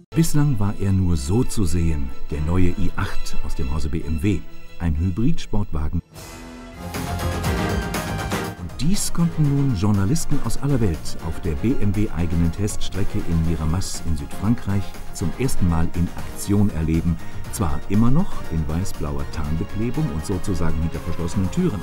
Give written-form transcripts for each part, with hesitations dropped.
Bislang war er nur so zu sehen, der neue i8 aus dem Hause BMW, ein Hybrid-Sportwagen. Und dies konnten nun Journalisten aus aller Welt auf der BMW-eigenen Teststrecke in Miramas in Südfrankreich zum ersten Mal in Aktion erleben. Zwar immer noch in weiß-blauer Tarnbeklebung und sozusagen hinter verschlossenen Türen.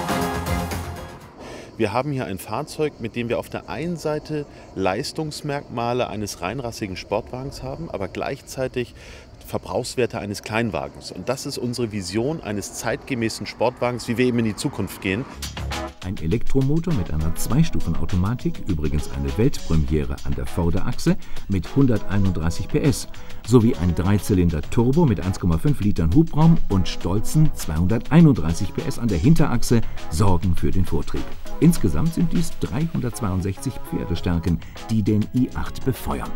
Wir haben hier ein Fahrzeug, mit dem wir auf der einen Seite Leistungsmerkmale eines reinrassigen Sportwagens haben, aber gleichzeitig Verbrauchswerte eines Kleinwagens. Und das ist unsere Vision eines zeitgemäßen Sportwagens, wie wir eben in die Zukunft gehen. Ein Elektromotor mit einer Zweistufenautomatik, übrigens eine Weltpremiere an der Vorderachse mit 131 PS, sowie ein Dreizylinder-Turbo mit 1,5 Litern Hubraum und stolzen 231 PS an der Hinterachse sorgen für den Vortrieb. Insgesamt sind dies 362 Pferdestärken, die den i8 befeuern.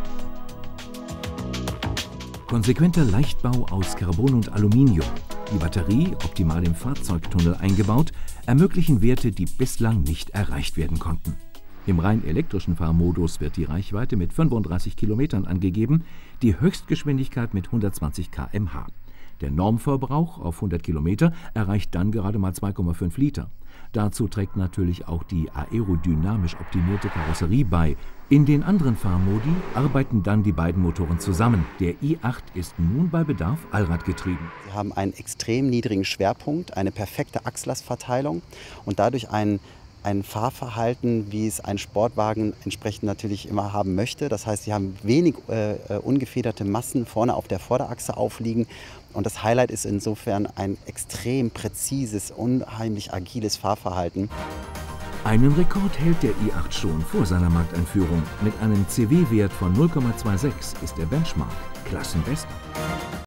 Konsequenter Leichtbau aus Carbon und Aluminium, die Batterie, optimal im Fahrzeugtunnel eingebaut, ermöglichen Werte, die bislang nicht erreicht werden konnten. Im rein elektrischen Fahrmodus wird die Reichweite mit 35 Kilometern angegeben, die Höchstgeschwindigkeit mit 120 km/h. Der Normverbrauch auf 100 Kilometer erreicht dann gerade mal 2,5 Liter. Dazu trägt natürlich auch die aerodynamisch optimierte Karosserie bei. In den anderen Fahrmodi arbeiten dann die beiden Motoren zusammen. Der i8 ist nun bei Bedarf allradgetrieben. Sie haben einen extrem niedrigen Schwerpunkt, eine perfekte Achslastverteilung und dadurch ein Fahrverhalten, wie es ein Sportwagen entsprechend natürlich immer haben möchte. Das heißt, sie haben wenig ungefederte Massen vorne auf der Vorderachse aufliegen. Und das Highlight ist insofern ein extrem präzises, unheimlich agiles Fahrverhalten. Einen Rekord hält der i8 schon vor seiner Markteinführung. Mit einem CW-Wert von 0,26 ist der Benchmark Klassenbester.